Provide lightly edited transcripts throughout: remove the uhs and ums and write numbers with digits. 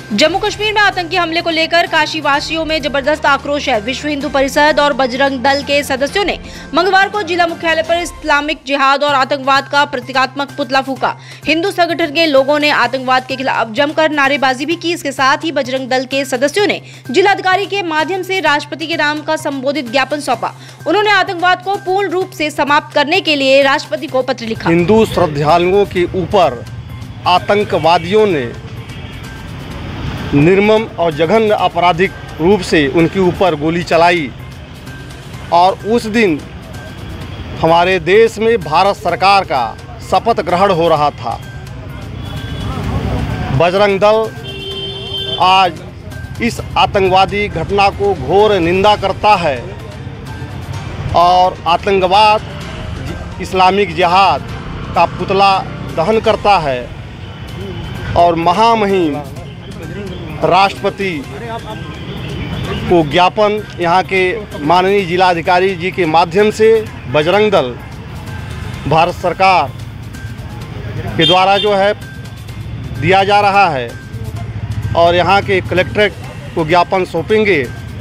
जम्मू कश्मीर में आतंकी हमले को लेकर काशी वासियों में जबरदस्त आक्रोश है। विश्व हिंदू परिषद और बजरंग दल के सदस्यों ने मंगलवार को जिला मुख्यालय पर इस्लामिक जिहाद और आतंकवाद का प्रतीकात्मक पुतला फूका। हिंदू संगठन के लोगों ने आतंकवाद के खिलाफ जमकर नारेबाजी भी की। इसके साथ ही बजरंग दल के सदस्यों ने जिलाधिकारी के माध्यम से राष्ट्रपति के नाम का संबोधित ज्ञापन सौंपा। उन्होंने आतंकवाद को पूर्ण रूप से समाप्त करने के लिए राष्ट्रपति को पत्र लिखा। हिंदू श्रद्धालुओं के ऊपर आतंकवादियों ने निर्मम और जघन्य आपराधिक रूप से उनके ऊपर गोली चलाई और उस दिन हमारे देश में भारत सरकार का शपथ ग्रहण हो रहा था। बजरंग दल आज इस आतंकवादी घटना को घोर निंदा करता है और आतंकवाद इस्लामिक जिहाद का पुतला दहन करता है और महामहिम राष्ट्रपति को ज्ञापन यहाँ के माननीय जिलाधिकारी जी के माध्यम से बजरंग दल भारत सरकार के द्वारा जो है दिया जा रहा है और यहाँ के कलेक्ट्रेट को ज्ञापन सौंपेंगे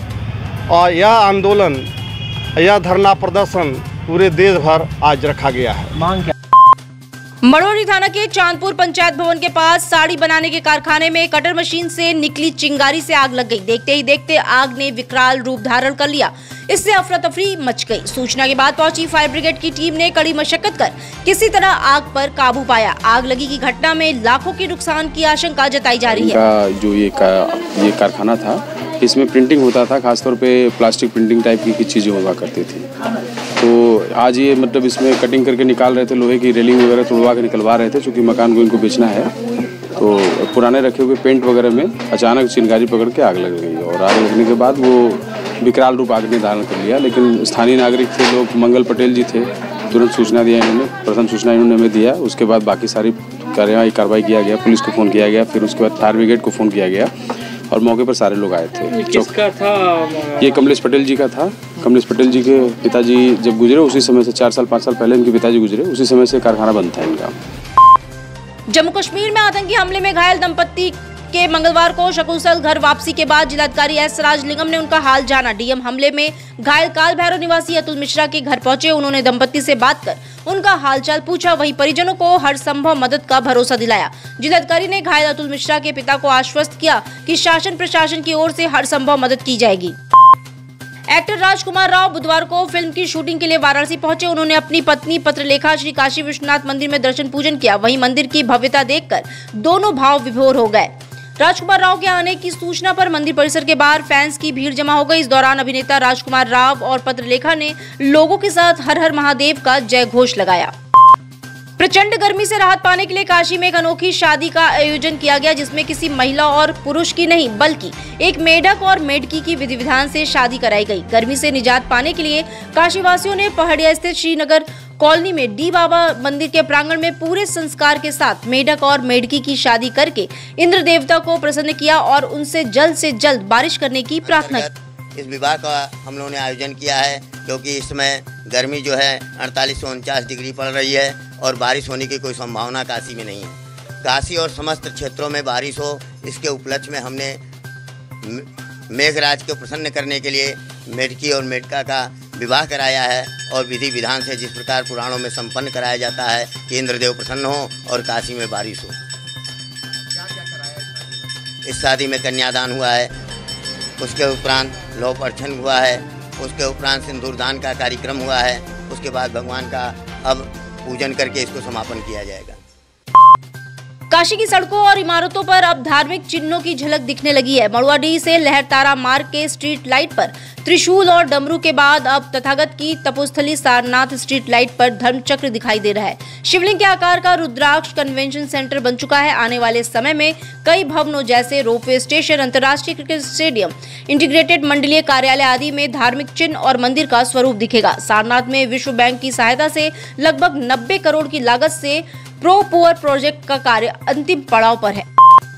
और यह आंदोलन, यह धरना प्रदर्शन पूरे देश भर आज रखा गया है। मांग क्या? मड़ोली थाना के चांदपुर पंचायत भवन के पास साड़ी बनाने के कारखाने में कटर मशीन से निकली चिंगारी से आग लग गई। देखते ही देखते आग ने विकराल रूप धारण कर लिया। इससे अफरा तफरी मच गई। सूचना के बाद पहुंची फायर ब्रिगेड की टीम ने कड़ी मशक्कत कर किसी तरह आग पर काबू पाया। आग लगी की घटना में लाखों के नुकसान की आशंका जताई जा रही है। जो ये कारखाना था, इसमें प्रिंटिंग होता था, खासतौर पे प्लास्टिक प्रिंटिंग टाइप की चीजें हुआ करती थी। तो आज ये मतलब इसमें कटिंग करके निकाल रहे थे, लोहे की रेलिंग वगैरह तोड़वा के निकलवा रहे थे, क्योंकि मकान को इनको बेचना है। तो पुराने रखे हुए पेंट वगैरह में अचानक चिंगारी पकड़ के आग लग गई और आग लगने के बाद वो विकराल रूप आग ने धारण कर लिया। लेकिन स्थानीय नागरिक थे लोग, मंगल पटेल जी थे, तुरंत सूचना दिया इन्होंने, प्रथम सूचना इन्होंने हमें दिया। उसके बाद बाकी सारी कार्रवाई किया गया, पुलिस को फ़ोन किया गया, फिर उसके बाद फायर ब्रिगेड को फ़ोन किया गया और मौके पर सारे लोग आए थे। किसका था? ये कमलेश पटेल जी का था। कमलेश पटेल जी के पिताजी जब गुजरे उसी समय से 4 साल 5 साल पहले इनके पिताजी गुजरे, उसी समय से कारखाना बंद था इनका। जम्मू कश्मीर में आतंकी हमले में घायल दंपत्ति के मंगलवार को सकुशल घर वापसी के बाद जिलाधिकारी एस राजलिंगम ने उनका हाल जाना। डीएम हमले में घायल काल भैरव निवासी अतुल मिश्रा के घर पहुंचे। उन्होंने दंपत्ति से बात कर उनका हालचाल पूछा, वहीं परिजनों को हर संभव मदद का भरोसा दिलाया। जिलाधिकारी ने घायल अतुल मिश्रा के पिता को आश्वस्त किया कि शासन प्रशासन की ओर से हर संभव मदद की जाएगी। एक्टर राजकुमार राव बुधवार को फिल्म की शूटिंग के लिए वाराणसी पहुंचे। उन्होंने अपनी पत्नी पत्रलेखा श्री काशी विश्वनाथ मंदिर में दर्शन पूजन किया। वहीं मंदिर की भव्यता देखकर दोनों भाव विभोर हो गए। राजकुमार राव के आने की सूचना पर मंदिर परिसर के बाहर फैंस की भीड़ जमा हो गई। इस दौरान अभिनेता राजकुमार राव और पत्रलेखा ने लोगों के साथ हर हर महादेव का जय घोष लगाया। प्रचंड गर्मी से राहत पाने के लिए काशी में एक अनोखी शादी का आयोजन किया गया, जिसमें किसी महिला और पुरुष की नहीं बल्कि एक मेढक और मेढकी की विधि विधान से शादी कराई गई। गर्मी से निजात पाने के लिए काशी वासियों ने पहाड़िया स्थित श्रीनगर कॉलोनी में डी बाबा मंदिर के प्रांगण में पूरे संस्कार के साथ मेढक और मेढकी की शादी करके इंद्र देवता को प्रसन्न किया और उनसे से जल्द बारिश करने की प्रार्थना की। इस विवाह का हम लोगों ने आयोजन किया है, क्योंकि इस समय गर्मी जो है 48 से 49 डिग्री पड़ रही है और बारिश होने की कोई संभावना काशी में नहीं है। काशी और समस्त क्षेत्रों में बारिश हो, इसके उपलक्ष्य में हमने मेघराज को प्रसन्न करने के लिए मेढकी और मेढका का विवाह कराया है और विधि विधान से जिस प्रकार पुराणों में संपन्न कराया जाता है कि इंद्रदेव प्रसन्न हो और काशी में बारिश हो। इस शादी में कन्यादान हुआ है, उसके उपरांत लौह अर्चन हुआ है, उसके उपरांत सिंदूरदान का कार्यक्रम हुआ है, उसके बाद भगवान का अब पूजन करके इसको समापन किया जाएगा। काशी की सड़कों और इमारतों पर अब धार्मिक चिन्हों की झलक दिखने लगी है। मड़ुआडीह से लहरतारा मार्ग के स्ट्रीट लाइट पर त्रिशूल और डमरू के बाद अब तथागत की तपोस्थली सारनाथ स्ट्रीट लाइट पर धर्मचक्र दिखाई दे रहा है। शिवलिंग के आकार का रुद्राक्ष कन्वेंशन सेंटर बन चुका है। आने वाले समय में कई भवनों जैसे रोपवे स्टेशन, अंतर्राष्ट्रीय क्रिकेट स्टेडियम, इंटीग्रेटेड मंडलीय कार्यालय आदि में धार्मिक चिन्ह और मंदिर का स्वरूप दिखेगा। सारनाथ में विश्व बैंक की सहायता से लगभग 90 करोड़ की लागत से प्रो पुअर प्रोजेक्ट का कार्य अंतिम पड़ाव पर है।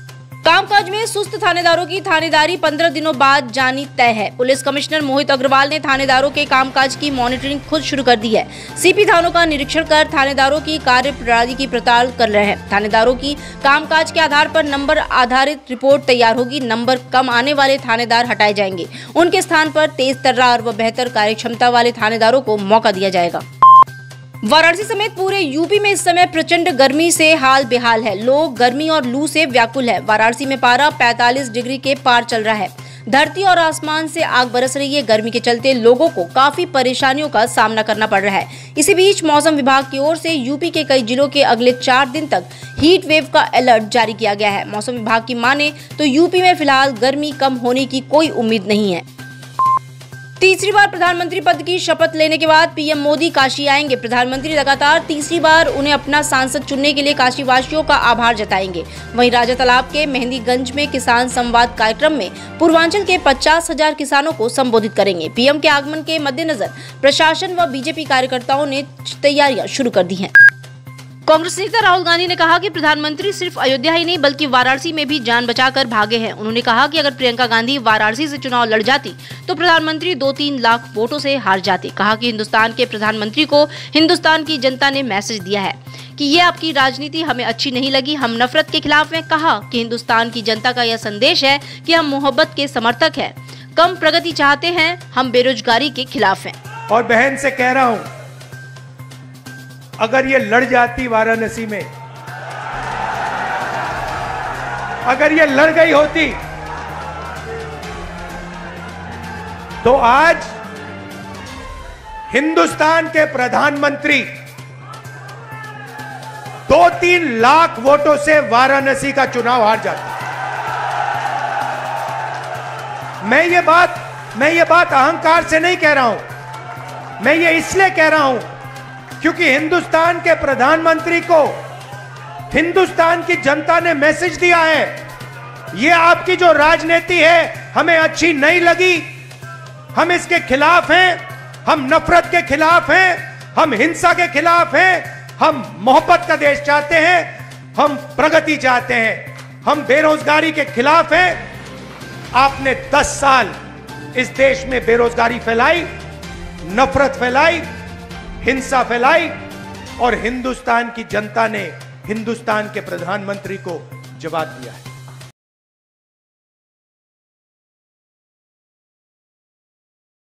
कामकाज में सुस्त थानेदारों की थानेदारी 15 दिनों बाद जानी तय है। पुलिस कमिश्नर मोहित अग्रवाल ने थानेदारों के कामकाज की मॉनिटरिंग खुद शुरू कर दी है। सीपी थानों का निरीक्षण कर थानेदारों की कार्य प्रणाली की पड़ताल कर रहे हैं। थानेदारों की कामकाज के आधार पर नंबर आधारित रिपोर्ट तैयार होगी। नंबर कम आने वाले थानेदार हटाए जाएंगे। उनके स्थान पर तेज तर्रार व बेहतर कार्यक्षमता वाले थानेदारों को मौका दिया जाएगा। वाराणसी समेत पूरे यूपी में इस समय प्रचंड गर्मी से हाल बेहाल है। लोग गर्मी और लू से व्याकुल है। वाराणसी में पारा 45 डिग्री के पार चल रहा है। धरती और आसमान से आग बरस रही है। गर्मी के चलते लोगों को काफी परेशानियों का सामना करना पड़ रहा है। इसी बीच मौसम विभाग की ओर से यूपी के कई जिलों के अगले 4 दिन तक हीट वेव का अलर्ट जारी किया गया है। मौसम विभाग की माने तो यूपी में फिलहाल गर्मी कम होने की कोई उम्मीद नहीं है। तीसरी बार प्रधानमंत्री पद की शपथ लेने के बाद पीएम मोदी काशी आएंगे। प्रधानमंत्री लगातार तीसरी बार उन्हें अपना सांसद चुनने के लिए काशी वासियों का आभार जताएंगे। वहीं राजा तालाब के मेहंदीगंज में किसान संवाद कार्यक्रम में पूर्वांचल के 50,000 किसानों को संबोधित करेंगे। पीएम के आगमन के मद्देनजर प्रशासन व बीजेपी कार्यकर्ताओं ने तैयारियां शुरू कर दी हैं। कांग्रेस नेता राहुल गांधी ने कहा कि प्रधानमंत्री सिर्फ अयोध्या ही नहीं बल्कि वाराणसी में भी जान बचाकर भागे हैं। उन्होंने कहा कि अगर प्रियंका गांधी वाराणसी से चुनाव लड़ जाती तो प्रधानमंत्री 2-3 लाख वोटों से हार जाते। कहा कि हिंदुस्तान के प्रधानमंत्री को हिंदुस्तान की जनता ने मैसेज दिया है कि ये आपकी राजनीति हमें अच्छी नहीं लगी, हम नफरत के खिलाफ हैं। कहा कि हिंदुस्तान की जनता का यह संदेश है कि हम मोहब्बत के समर्थक हैं, कम प्रगति चाहते हैं, हम बेरोजगारी के खिलाफ हैं। और बहन से कह रहा हूं, अगर ये लड़ जाती वाराणसी में, अगर ये लड़ गई होती तो आज हिंदुस्तान के प्रधानमंत्री 2-3 लाख वोटों से वाराणसी का चुनाव हार जाते। मैं ये बात अहंकार से नहीं कह रहा हूं, मैं ये इसलिए कह रहा हूं क्योंकि हिंदुस्तान के प्रधानमंत्री को हिंदुस्तान की जनता ने मैसेज दिया है, ये आपकी जो राजनीति है हमें अच्छी नहीं लगी, हम इसके खिलाफ हैं, हम नफरत के खिलाफ हैं, हम हिंसा के खिलाफ हैं, हम मोहब्बत का देश चाहते हैं, हम प्रगति चाहते हैं, हम बेरोजगारी के खिलाफ हैं। आपने 10 साल इस देश में बेरोजगारी फैलाई, नफरत फैलाई, हिंसा फैलाई और हिंदुस्तान की जनता ने हिंदुस्तान के प्रधानमंत्री को जवाब दिया है।